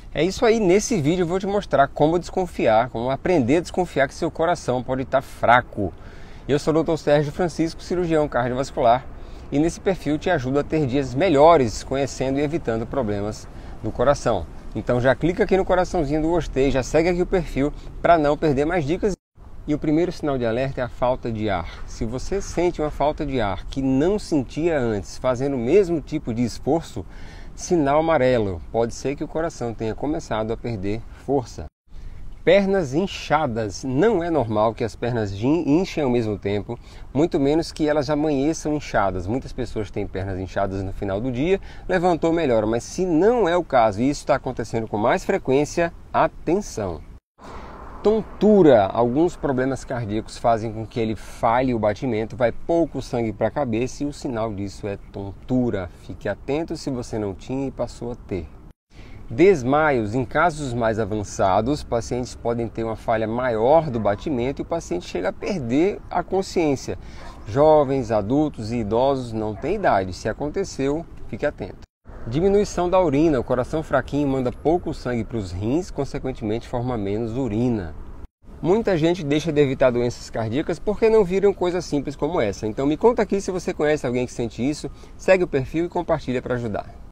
É isso aí, nesse vídeo eu vou te mostrar como desconfiar, como aprender a desconfiar que seu coração pode estar fraco. Eu sou o Dr. Sérgio Francisco, cirurgião cardiovascular, e nesse perfil te ajudo a ter dias melhores, conhecendo e evitando problemas do coração. Então já clica aqui no coraçãozinho do gostei, já segue aqui o perfil para não perder mais dicas. E o primeiro sinal de alerta é a falta de ar. Se você sente uma falta de ar que não sentia antes, fazendo o mesmo tipo de esforço, sinal amarelo. Pode ser que o coração tenha começado a perder força. Pernas inchadas. Não é normal que as pernas inchem ao mesmo tempo, muito menos que elas amanheçam inchadas. Muitas pessoas têm pernas inchadas no final do dia, levantou melhor, mas se não é o caso e isso está acontecendo com mais frequência, atenção! Tontura. Alguns problemas cardíacos fazem com que ele falhe o batimento, vai pouco sangue para a cabeça e o sinal disso é tontura. Fique atento se você não tinha e passou a ter. Desmaios. Em casos mais avançados, pacientes podem ter uma falha maior do batimento e o paciente chega a perder a consciência. Jovens, adultos e idosos não têm idade. Se aconteceu, fique atento. Diminuição da urina. O coração fraquinho manda pouco sangue para os rins, consequentemente forma menos urina. Muita gente deixa de evitar doenças cardíacas porque não viram coisas simples como essa. Então me conta aqui se você conhece alguém que sente isso, segue o perfil e compartilha para ajudar.